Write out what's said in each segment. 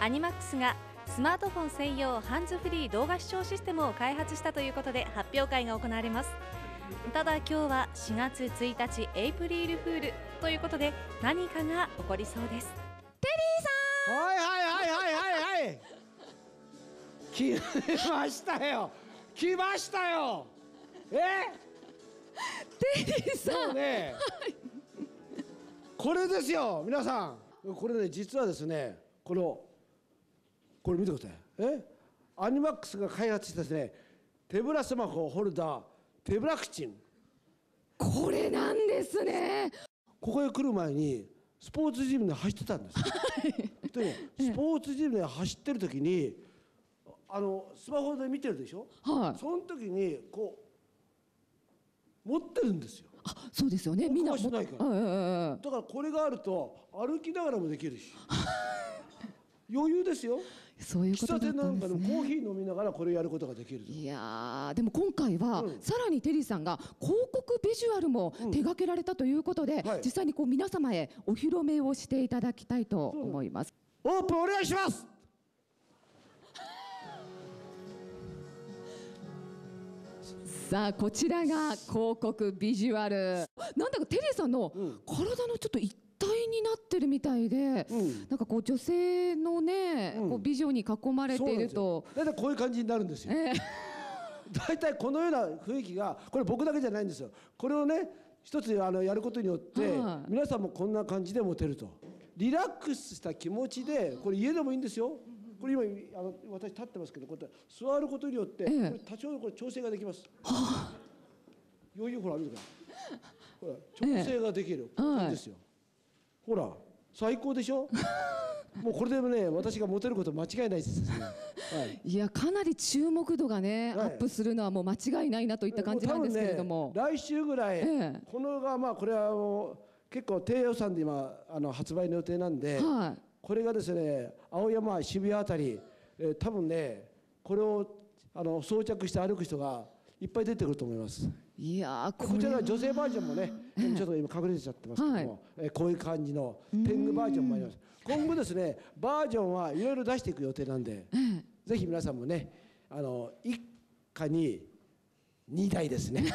アニマックスがスマートフォン専用ハンズフリー動画視聴システムを開発したということで発表会が行われます。ただ今日は4月1日エイプリルフールということで何かが起こりそうです。 テリーさん、はい来ましたよ、来ましたよ。 テリーさん、 もうね、これですよ皆さん。これね、実はですね、これ見てください。アニマックスが開発したですね、手ぶらスマホホルダー手ぶらクチン。 これなんですね。 ここへ来る前にスポーツジムで走ってたんですよ。でね、スポーツジムで走ってる時にスマホで見てるでしょ、はい、その時にこう持ってるんですよ。 あ、そうですよね、みんなしないから、だからこれがあると歩きながらもできるし余裕ですよ。 そういうことだったんですね。喫茶店なんかでもコーヒー飲みながらこれやることができる。いやでも今回は、さらにテリーさんが広告ビジュアルも手掛けられたということで、実際にこう皆様へお披露目をしていただきたいと思います。 オープンお願いします。 さあ、こちらが広告ビジュアル。なんだかテリーさんの体のちょっと一体になってるみたいで、なんかこう女性のね、こう美女に囲まれていると、 だいたいこういう感じになるんですよ。だいたいこのような雰囲気が、これ僕だけじゃないんですよ。これをね、一つやることによって、皆さんもこんな感じでモテると。リラックスした気持ちで、これ家でもいいんですよ。これ今私立ってますけど、こうやって座ることによって、これ多少これ調整ができます。余裕、ほら見てください。ほら調整ができる。これですよ。ほら最高でしょ。もうこれでもね、私がモテること間違いないですね。 いや、かなり注目度がね、アップするのはもう間違いないなといった感じなんですけれども、 来週ぐらいこのがこれは結構低予算で今発売の予定なんで、これがですね、青山渋谷あたり、多分ね、これを装着して歩く人がいっぱい出てくると思います。 いやこちらは女性バージョンもね、ちょっと今隠れてちゃってますけども、こういう感じの天狗バージョンもあります。今後ですね、バージョンはいろいろ出していく予定なんで、ぜひ皆さんもね、一家に2台ですね。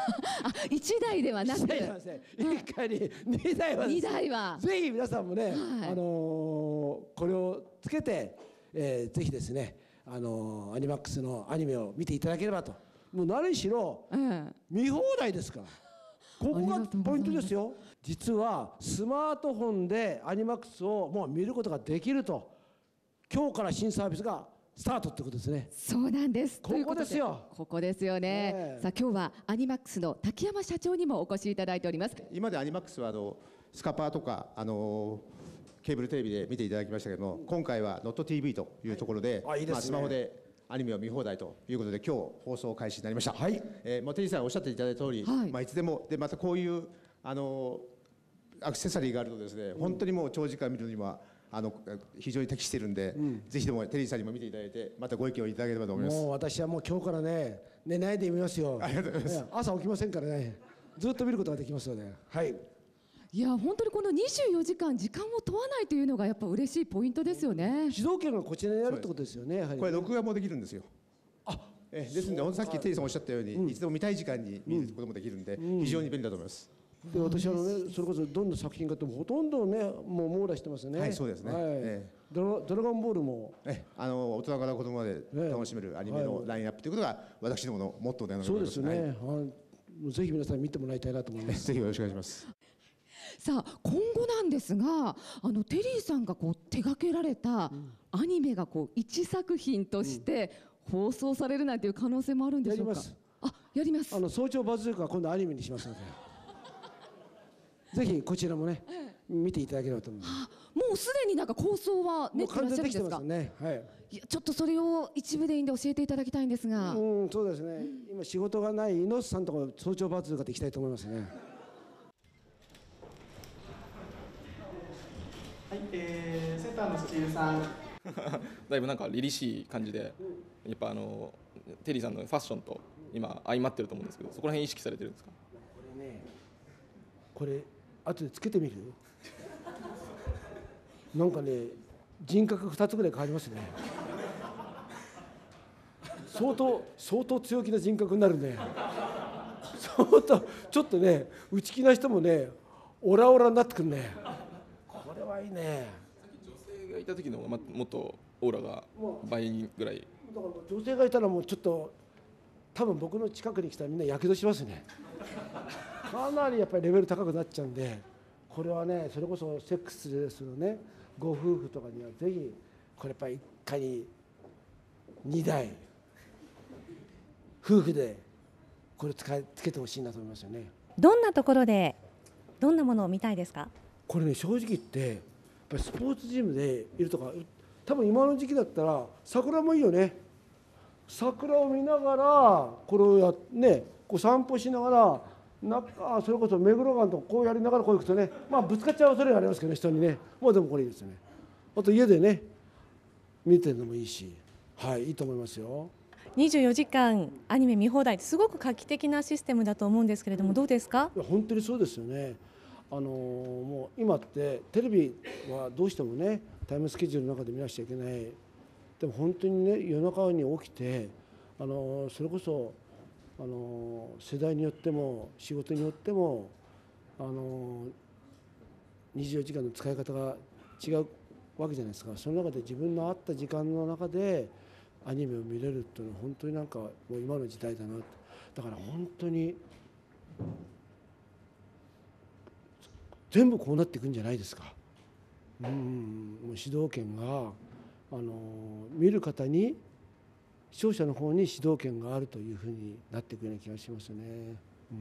1台ではなくて、 一家に2台は、 2台はぜひ皆さんもね、これをつけて、ぜひですね、アニマックスのアニメを見ていただければと。もう何しろ見放題ですから、ここがポイントですよ。実はスマートフォンでアニマックスをもう見ることができると、今日から新サービスがスタートってことですね。 そうなんです。 ここですよ。 ここですよね。さあ今日はアニマックスの滝山社長にもお越しいただいております。 今までアニマックスはスカパーとかケーブルテレビで見ていただきましたけども、今回は NOT.TV というところで、スマホでアニメを見放題ということで今日放送開始になりました。テリーさんがおっしゃっていただいた通り、いつでもでまたこういうアクセサリーがあるとですね、本当にもう長時間見るには非常に適しているんで、ぜひともテリーさんにも見ていただいて、またご意見をいただければと思います。 もう私はもう今日からね、寝ないで見ますよ。 ありがとうございます。 朝起きませんからね、ずっと見ることができますので、 いや本当にこの24時間時間を問わないというのがやっぱ嬉しいポイントですよね。 主導権がこちらにあるってことですよね。 これ録画もできるんですよ。ですのでさっきテリーさんおっしゃったように、いつでも見たい時間に見ることもできるんで、非常に便利だと思います。 で私はね、それこそどんな作品かとほとんどね、もう網羅してますね。 はい、そうですね。 ドラゴンボールも大人から子供まで楽しめるアニメのラインナップということが私どものモットーであります。 そうですね。ぜひ皆さん見てもらいたいなと思います。 ぜひよろしくお願いします。 さあ今後なんですが、テリーさんがこう手掛けられたアニメがこう一作品として放送されるなんていう可能性もあるんでしょうか。やります。 早朝バズーカは今度アニメにしますので、ぜひこちらもね見ていただければと思います。 もうすでになんか構想は練ってらっしゃるんですか。いやちょっとそれを一部でいいんで教えていただきたいんですが。 そうですね。今仕事がない猪瀬さんとこ早朝バズーカでいきたいと思いますね。 はい、センターのスチールさん。 だいぶなんか凛々しい感じで、やっぱテリーさんのファッションと今相まってると思うんですけど、そこら辺意識されてるんですか。 これ後でつけてみるなんかね、 人格2つぐらい変わりますね。相当強気な人格になるね。相当ちょっとね内気な人もねオラオラになってくるね。これはいいね。 女性がいた時の方がもっとオーラが倍ぐらい。 だから女性がいたらもうちょっと多分僕の近くに来たらみんなやけどしますね。かなりやっぱりレベル高くなっちゃうんで、これはねそれこそセックスレスのねご夫婦とかにはぜひこれやっぱり一家に2台夫婦でこれつけてほしいなと思いますよね。 どんなところでどんなものを見たいですか？これね正直言ってやっぱりスポーツジムでいるとか、多分今の時期だったら桜もいいよね。桜を見ながらこれをねこう散歩しながらそれこそ目黒川とかこうやりながらこう行くとね、まあぶつかっちゃう恐れがありますけどね、人にね。もうでもこれいいですよね。あと家でね見てるのもいいし、はい、いいと思いますよ。 24時間アニメ見放題ってすごく画期的なシステムだと思うんですけれども、どうですか？ いや本当にそうですよね。もう今ってテレビはどうしてもねタイムスケジュールの中で見なくちゃいけない。でも本当にね夜中に起きてそれこそ世代によっても仕事によっても24時間の使い方が違うわけじゃないですか。その中で自分の合った時間の中でアニメを見れるっていうのは本当になんかもう今の時代だな。だから本当に全部こうなっていくんじゃないですか。もう主導権が見る方に視聴者の方に主導権があるというふうになっていくような気がしますね。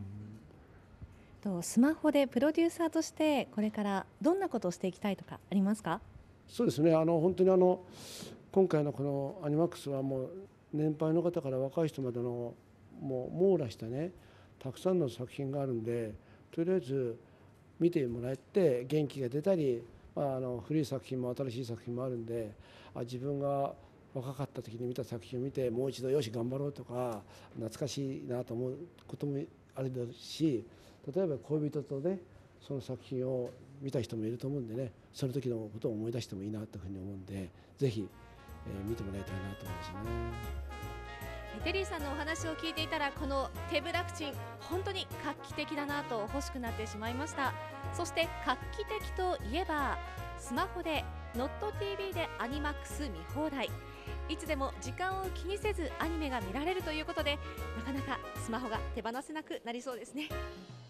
スマホでプロデューサーとしてこれからどんなことをしていきたいとかありますか？ そうですね。本当に今回のこのアニマックスはもう年配の方から若い人までのもう網羅したねたくさんの作品があるんで、とりあえず見てもらって元気が出たり、古い作品も新しい作品もあるんで、自分が若かった時に見た作品を見てもう一度よし頑張ろうとか懐かしいなと思うこともあるし、例えば恋人とねその作品を見た人もいると思うんでね、その時のことを思い出してもいいなというふうに思うんで、ぜひ、見てもらいたいなと思いますね。 テリーさんのお話を聞いていたらこの手ぶら口本当に画期的だなと欲しくなってしまいました。そして画期的といえばスマホで NOT.TV でアニマックス見放題、いつでも時間を気にせずアニメが見られるということで、なかなかスマホが手放せなくなりそうですね。